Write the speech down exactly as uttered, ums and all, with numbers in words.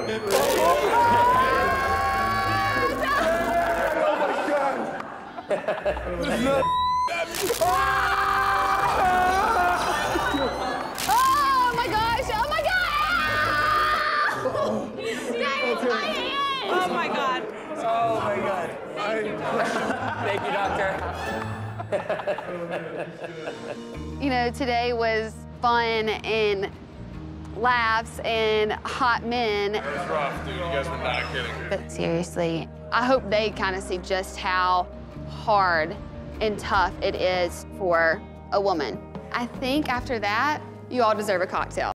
Oh my gosh! Oh my god! Dang, my hand! Oh my God. Oh my God. Thank you, doctor. You know, today was fun and laughs and hot men. It was rough, dude. You guys were not kidding. But seriously, I hope they kind of see just how hard and tough it is for a woman. I think after that, you all deserve a cocktail.